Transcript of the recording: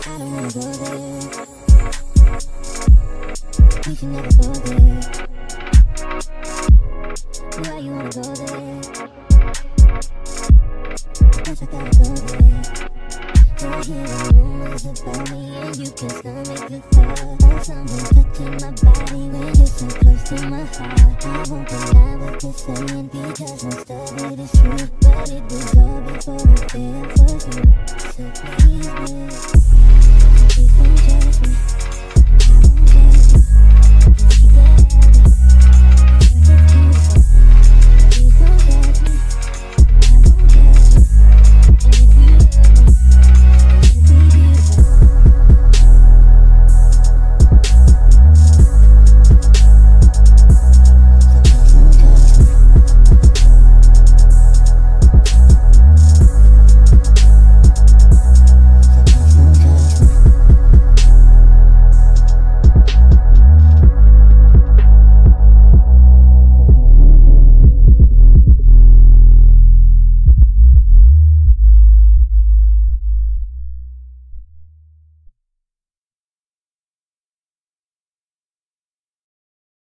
I don't wanna go there. We should never go there. Why you wanna go there? Guess I gotta go there. You're hearing rumors about me, and you can stomach the thought of someone touching my body when you're so close to my heart. I won't deny what you're saying because most of it is true, but it was all before I fell for you. So